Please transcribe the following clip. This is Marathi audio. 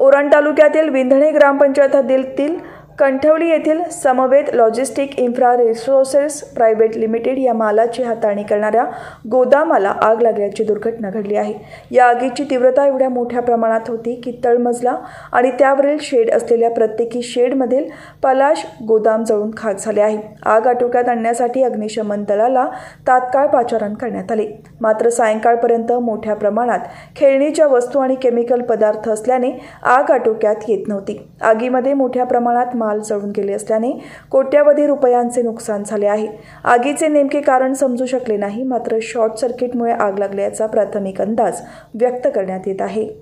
उरण तालुक्यातील विंधणे ग्रामपंचायत हद्दीतील कंठवली येथील समवेत logistic infra resources private limited या मालाची हाताळणी करणाऱ्या गोदामाला आग लागल्याची दुर्घटना घडली आहे। या आगीची तीव्रता एवढ्या मोठ्या प्रमाणात होती की तळमजला आणि त्यावरील शेड असलेल्या प्रत्येकी शेडमधील पलाश गोदाम जळून खाक झाले आहे। आग आटोक्यात आणण्यासाठी अग्निशमन दलाला तात्काळ पाचारण करण्यात आले, मात्र सायंकाळपर्यंत मोठ्या प्रमाणात खेळणीच्या वस्तू आणि केमिकल पदार्थ असल्याने आग आटोक्यात येत नव्हती। आगीमध्ये मोठ्या प्रमाणात माल जळून गेले असल्याने कोट्यावधी रुपयांचे नुकसान झाले आहे। आगीचे नेमके कारण समजू शकले नाही, मात्र शॉर्ट सर्किटमुळे आग लागल्याचा प्राथमिक अंदाज व्यक्त करण्यात येत आहे।